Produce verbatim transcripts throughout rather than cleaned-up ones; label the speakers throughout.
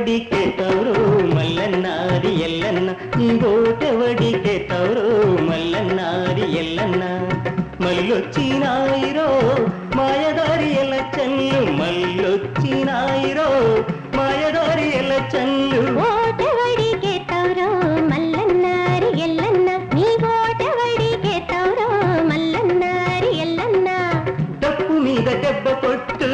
Speaker 1: ఓటెవడికే తవరో మల్లన్నారి ఎల్లన్న నీ ఓటెవడికే తవరో మల్లన్నారి ఎల్లన్న మల్లొచ్చినాయిరో మాయదారి ఎలచన్లు మల్లొచ్చినాయిరో మాయదారి ఎలచన్లు
Speaker 2: ఓటెవడికే తవరో మల్లన్నారి ఎల్లన్న నీ ఓటెవడికే తవరో మల్లన్నారి ఎల్లన్న
Speaker 1: డప్పు మీద దెబ్బ కొట్టు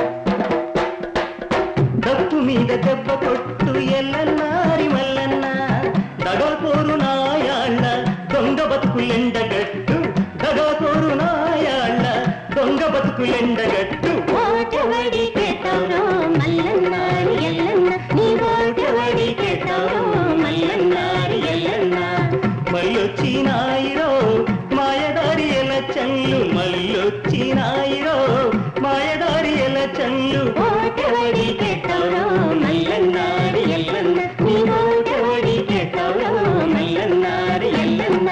Speaker 1: డప్పు మీద దెబ్బ కొట్టు ఎల్లన్నారి మల్లన్న దగపోరు నాయాళ్ళ దొంగ బతుకులెండగట్టు దగపోరు నాయాళ్ళ దొంగ బతుకులెండగట్టు
Speaker 2: ఓటెవడికే తవరో మల్లన్నారి ఎల్లన్న నీ ఓటెవడికే తవరో మల్లన్నారి ఎల్లన్న
Speaker 1: మల్లొచ్చినాయిరో మాయదారి ఎలచన్లు మల్లొచ్చినాయిరో మాయదారి ఎలచన్లు
Speaker 2: ఓటెవడికే తవరో మల్లన్నారి ఎల్లన్న నీ ఓటెవడికే తవరో మల్లన్నారి ఎల్లన్న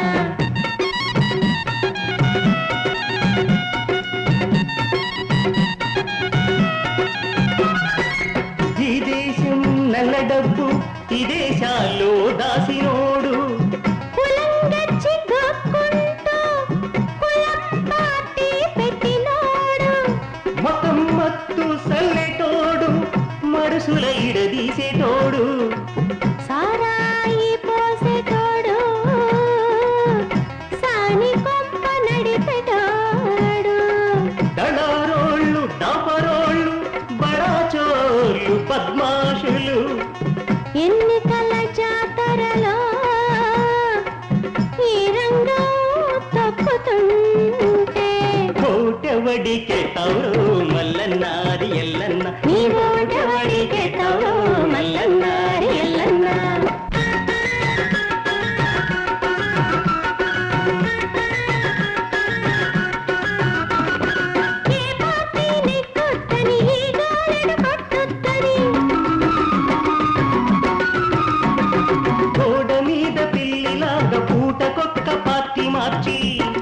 Speaker 1: ఈ దేశం నల్ల డబ్బు ఈ దేశాల్లో దాసినోడు
Speaker 2: కులం గచ్చి గొక్కుంటూ కులం పార్టీ పెట్టినోడు
Speaker 1: మతం మత్తు సల్లెటోడు మరుసుల ఇడదీసేటోడు
Speaker 2: సారాయి పోసేటోడు సాని కొంప నడిపెటోడు
Speaker 1: దళారోళ్ళు డాపరోళ్ళు బడాచోళ్ళు పద్మాషులు
Speaker 2: ఎన్నికల జాతరలో ఈ రంగం తప్పుతుంటే
Speaker 1: ఓటెవడికే తవరో మల్లన్నారి ఎల్లన్న
Speaker 2: నీ ఓటెవడికే తవరో మల్లన్నారి ఎల్లన్న ఏ పార్టీని కొట్టని ఈ గాలిని కొట్టొద్దని
Speaker 1: గోడ మీద పిల్లిలాగా పూటకొక్క పార్టీ మార్చి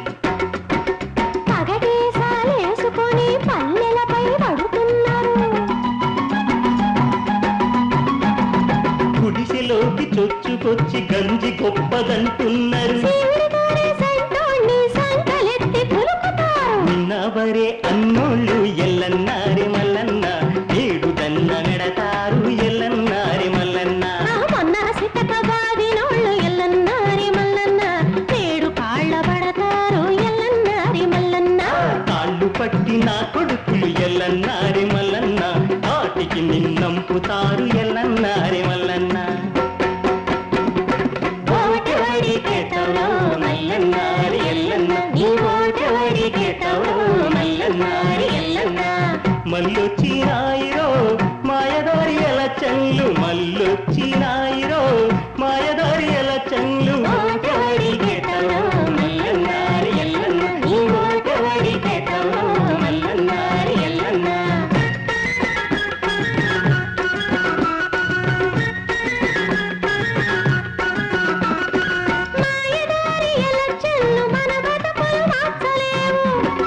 Speaker 2: పగడేసాలేసుకొని పల్లెలపై పడుతున్నారు
Speaker 1: గుడిసెలోకి చొచ్చుకొచ్చి గంజి గొప్పదంటున్నారు
Speaker 2: శివుడి గారి సంటోణ్ణి సంకలెత్తి పులుకుతారు
Speaker 1: నిన్నవరే అన్నోళ్ళు ఎల్లన్నారి మల్లన్న ఏడు దన్న నెడతారు ఎల్లన్నారి మల్లన్న
Speaker 2: ఆ మొన్న సిట్టక బాదినోళ్ళు ఎల్లన్నారి మల్లన్న నేడు కాళ్ళ పడతారు ఎల్లన్నారి మల్లన్న
Speaker 1: కాళ్ళు పట్టి నా కొడుకులు ఎల్లన్నారి మల్లన్న వాటికి నిన్నంపుతారు ఎల్లన్నారి మల్లన్న
Speaker 2: ఓటెవడికే తవరో మల్లన్నారి ఎల్లన్న నీ ఓటెవడికే తవరో మల్లన్నారి ఎల్లన్న
Speaker 1: మల్లొచ్చినాయిరో మాయదారి ఎలచన్లు మల్లొచ్చినాయిరో మాయదారి ఎలచన్లు
Speaker 2: ఓటెవడికే తవరో మల్లన్నారి ఎల్లన్న నీ ఓటెవడికే తవరో మల్లన్నారి ఎల్లన్న మాయదారి ఎలచ్చన్లు మన బతుకులు మార్చలేవు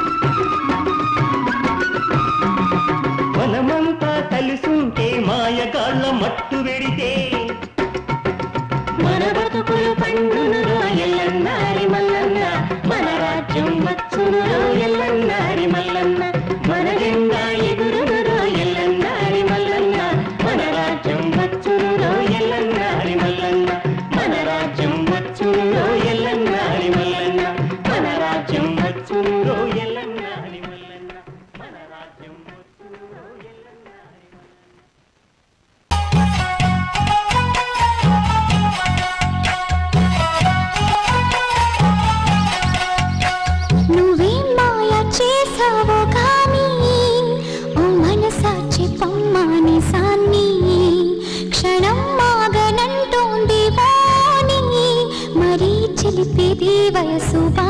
Speaker 1: మనమంతా కలిసుంటే మాయగాళ్ళ మట్టు వెడితే
Speaker 2: మన బతుకులు పండునురో ఎల్లన్నారి మల్లన్న మన రాజ్యం వచ్చునురో ఎల్లన్నారి మల్లన్న మన జెండా ఎగురునురో ఎల్లన్నారి మల్లన్న మన రాజ్యం వచ్చునురో ఎల్లన్నారి మల్లన్న మన రాజ్యం వచ్చునురో ఎల్లన్నారి మల్లన్న మన రాజ్యం వచ్చునురో ఎల్లన్నారి మల్లన్న మన రాజ్యం వచ్చునురో ఎల్లన్నారి నువ్వేం మాయ చేసావో కానీ ఓ మనసాచి పమ్మాని సాన్ని క్షణం మాగనంటోంది వాణి మరీ చిలిపేది వయసు